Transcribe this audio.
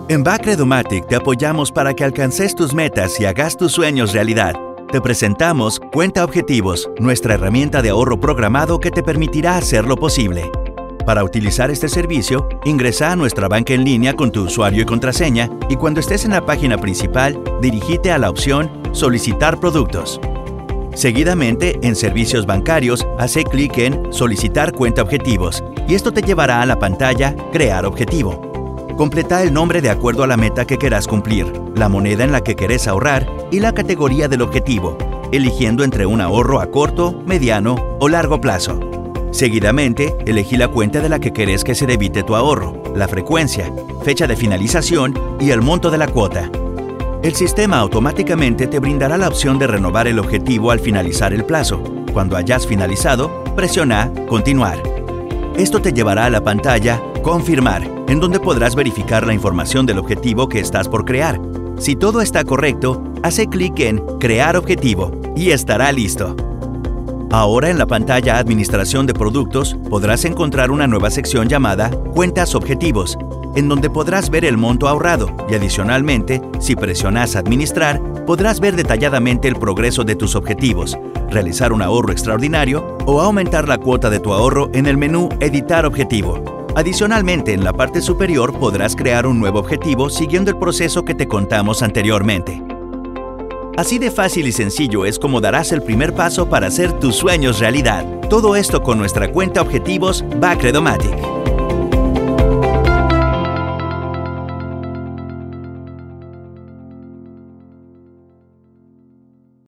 En Bacredomatic te apoyamos para que alcances tus metas y hagas tus sueños realidad. Te presentamos Cuenta Objetivos, nuestra herramienta de ahorro programado que te permitirá hacerlo posible. Para utilizar este servicio, ingresa a nuestra banca en línea con tu usuario y contraseña y cuando estés en la página principal, dirígete a la opción Solicitar productos. Seguidamente, en Servicios bancarios, hace clic en Solicitar cuenta objetivos y esto te llevará a la pantalla Crear objetivo. Completa el nombre de acuerdo a la meta que querás cumplir, la moneda en la que querés ahorrar y la categoría del objetivo, eligiendo entre un ahorro a corto, mediano o largo plazo. Seguidamente, elegí la cuenta de la que querés que se debite tu ahorro, la frecuencia, fecha de finalización y el monto de la cuota. El sistema automáticamente te brindará la opción de renovar el objetivo al finalizar el plazo. Cuando hayas finalizado, presiona Continuar. Esto te llevará a la pantalla Confirmar, en donde podrás verificar la información del objetivo que estás por crear. Si todo está correcto, hace clic en Crear objetivo y estará listo. Ahora en la pantalla Administración de productos podrás encontrar una nueva sección llamada Cuentas objetivos, en donde podrás ver el monto ahorrado y adicionalmente, si presionas Administrar, podrás ver detalladamente el progreso de tus objetivos, realizar un ahorro extraordinario o aumentar la cuota de tu ahorro en el menú Editar objetivo. Adicionalmente, en la parte superior podrás crear un nuevo objetivo siguiendo el proceso que te contamos anteriormente. Así de fácil y sencillo es como darás el primer paso para hacer tus sueños realidad. Todo esto con nuestra cuenta objetivos Bacredomatic.